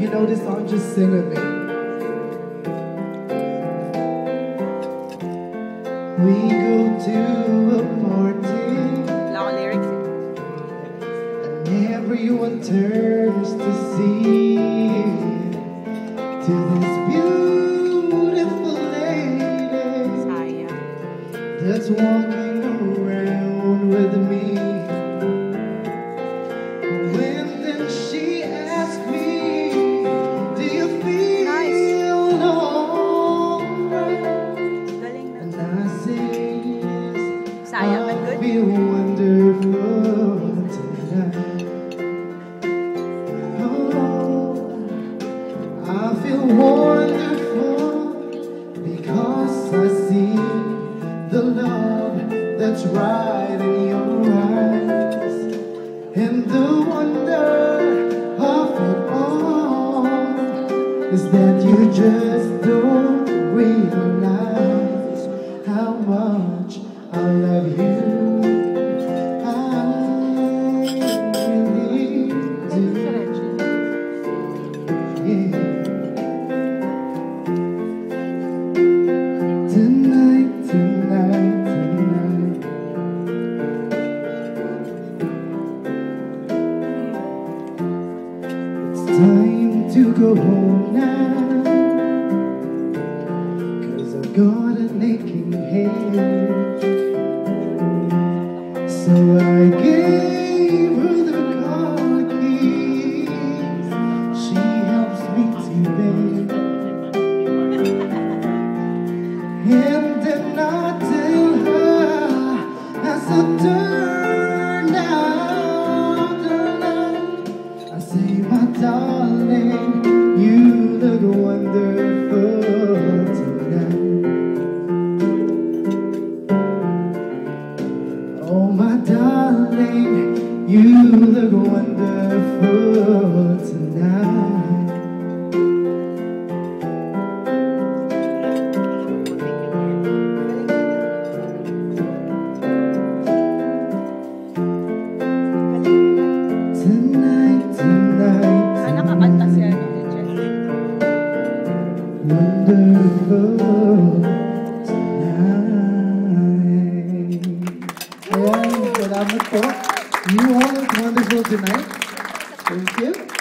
you know this song, just sing with me. We go to a party and everyone turns to see to this beautiful lady that's walking around with me. When then she asked me, do you feel alright? And I say yes, I feel wonderful tonight. Oh, I feel wonderful because I see the love that's right in your eyes, and the wonder of it all is that you just don't realize how much I love you. I really do. Yeah. Tonight, tonight, tonight, it's time to go home now, 'cause I've got an aching head. So I gave her the car keys. She helps me to bed, and then I tell her as I turn out the light, I say, my darling, you look wonderful tonight. Oh, my darling, you look wonderful tonight. Tonight, tonight, tonight, wonderful tonight. Ayan, salamat po. You all look wonderful tonight. Thank you.